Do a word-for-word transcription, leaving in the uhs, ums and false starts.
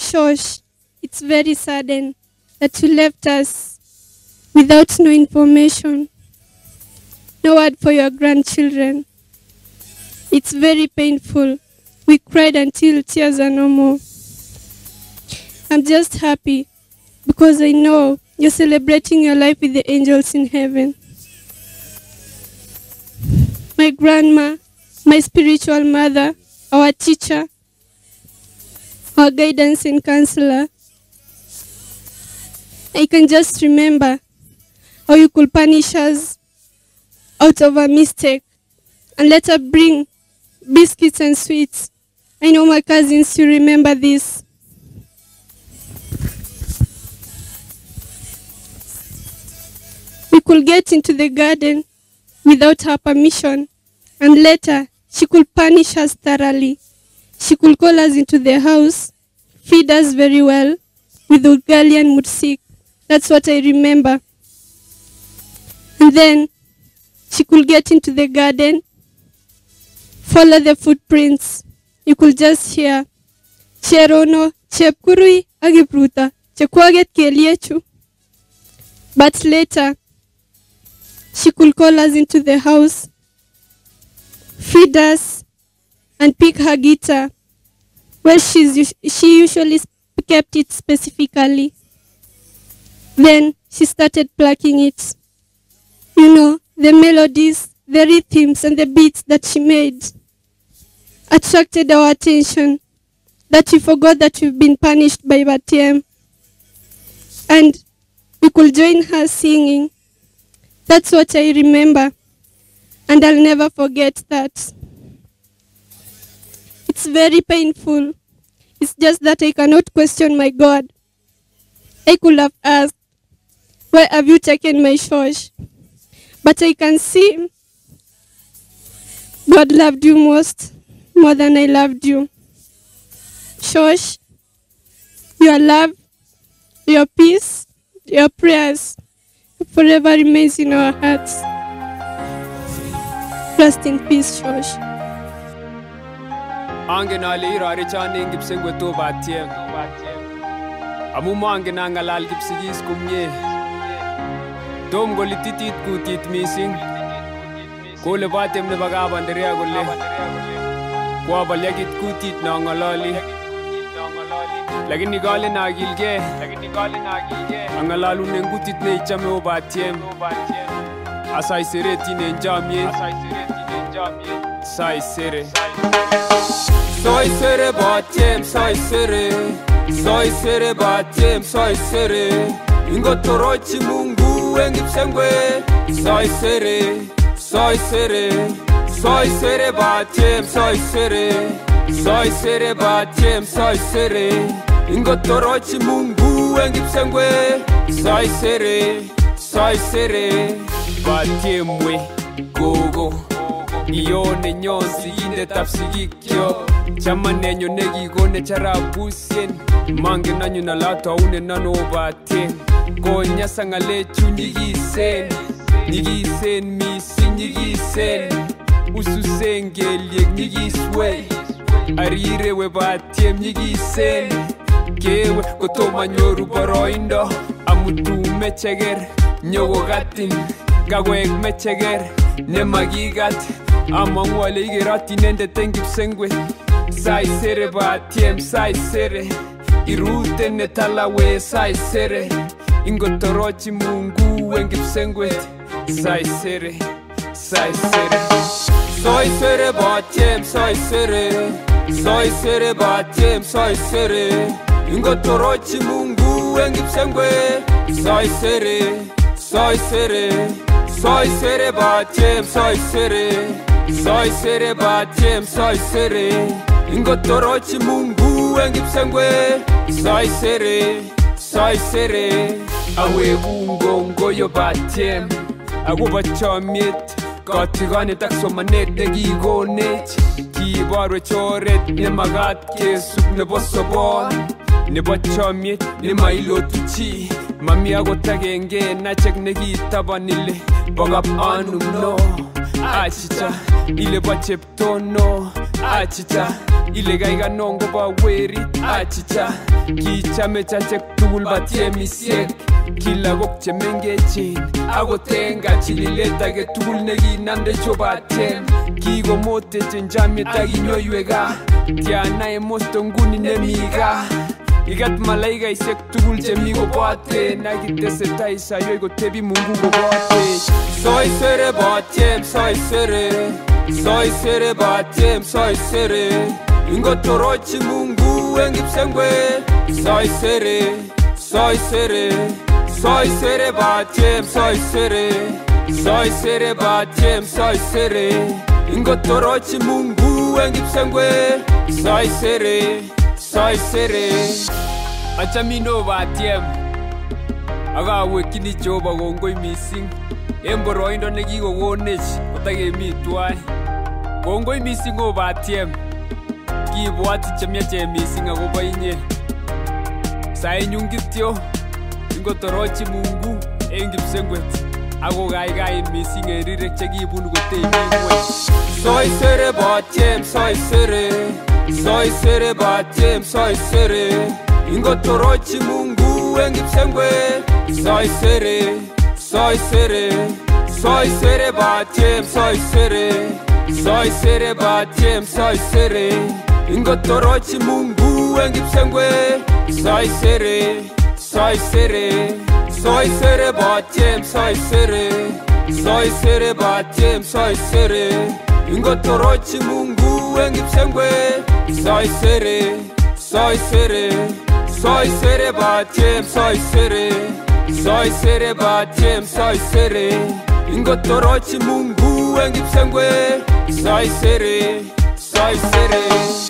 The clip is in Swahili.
Shosh, it's very sudden that you left us without no information. No word for your grandchildren. It's very painful. We cried until tears are no more. I'm just happy because I know you're celebrating your life with the angels in heaven. My grandma, my spiritual mother, our teacher, our guidance and counselor. I can just remember how you could punish us out of a mistake and let her bring biscuits and sweets. I know my cousins still remember this. We could get into the garden without her permission, and later she could punish us thoroughly. She could call us into the house, feed us very well with ugali and mursik. That's what I remember. And then she could get into the garden, follow the footprints. You could just hear Cherono, Chepkurui, Agipruta, Chekwaget Keliechu. But later, she could call us into the house, feed us, and pick her guitar, where she's, she usually kept it specifically. Then she started plucking it. You know, the melodies, the rhythms, and the beats that she made attracted our attention, that we forgot that we've been punished by Batiem. And we could join her singing. That's what I remember, and I'll never forget that. It's very painful. It's just that I cannot question my God. I could have asked, where have you taken my Shosh? But I can see God loved you most, more than I loved you. Shosh, your love, your peace, your prayers forever remains in our hearts. Rest in peace, Shosh. Angenali rarichani ngipsengwe to Batiem. Amumo angenangalal gipsigis kumye. Dom golititit kutit missing. Kole Batiem ne bagabanderia golle. Kwa balyagit kutit na ngalali. Lakini gale na gilge, lakini gale na gilge. Angalalu nengutit ne ichame o Batiem. Asai sere tine njamye, asai sere tine njamye. Sai sere. Sai sere Batiem, sai sere. Sai sere Batiem, sai sere. Ingo torochi Mungu engipsengwe. Sai sere, sai sere. Sai sere Batiem, sai sere. Sai sere Batiem, sai sere. Ingo torochi Mungu engipsengwe. Sai sere, sai sere. Batiem we gogo. Ione nyonsi inde tapsigikyo. Chama nenyo negi gone charabusien. Mange nanyo na lato aune nano Batiem. Konya sangale chu nyigisen. Nyigisen misi nyigisen. Ususen gelyek nyigiswe. Arire we Batiem nyigisen. Kewe kotoma nyoru boroindo. Amutu mecheger nyogo gatin. Gawek mecheger nemagigat. Amang wale igerati nende tengipsengwe. Sai sere Batiem, sai sere. Irute netalawe sai sere. Ingotorochi Mungu engipsengwe. Sai sere, sai sere. Sai sere Batiem, sai sere. Sai sere Batiem, sai sere. Ingotorochi Mungu engipsengwe. Sai sere, sai sere. Sai sere Batiem, sai sere. Sai sere Batiem, sai sere. Ingotorochi Mungu engipsengwe. Sai sere, sai sere. Awe bungo ngoyo Batiem. Aguba chomiet. Kotigane taksomanet negigonet. Kibarwe choret nemagat kesub nebo sobon. Nebo chomiet nemailotuchi. Mami agotagenge nachek negitabanile. Bogap anum no. achicha ile bo cheptono achicha ile gaiga nongo ba werit achicha kichame chanchek tugul batiemisiek kila gok chemengechen agotenga chilileta ge tugul neginamde chobaten kigomote chenjamie taginyoywega tiana emosto nguni nemiga igat malaiga isek tugul chemigo bote nagitesetai sayo igotebi mungu gobote soy sere batiem soy sere soy sere batiem soy sere ingotorochi mungu engipsengwe soy sere soy sere soy sere batiem soy sere soy sere batiem soy sere ingotorochi mungu engipsengwe soy sere soy sere achamino batiem agawekini Jehova kongoi mising en boroindo nekikokonech kotagemi tuai kongoi mising o batiem kibwati chemiachen mising akobo inye sainyun kityo ingotorochi mungu en kipsengwet ako gaigai mising en rirek chekibunu koteimingwe soy sere batiem soy sere soy sere batiem soy sere ingotorochi mungu en kipsengwe soy sere soy sere soy sere batiem soy sere soy sere batiem soy sere ingotorochi mungu en kipsengwe soy sere soy sere soy sere batiem soy sere soy sere batiem soy sere ingotorochi mungu en kipsengwe soy sere soy sere soy sere batiem soy sere soy sere batiem soy sere ingotorochi mungu en kipsengwe soy sere soy sere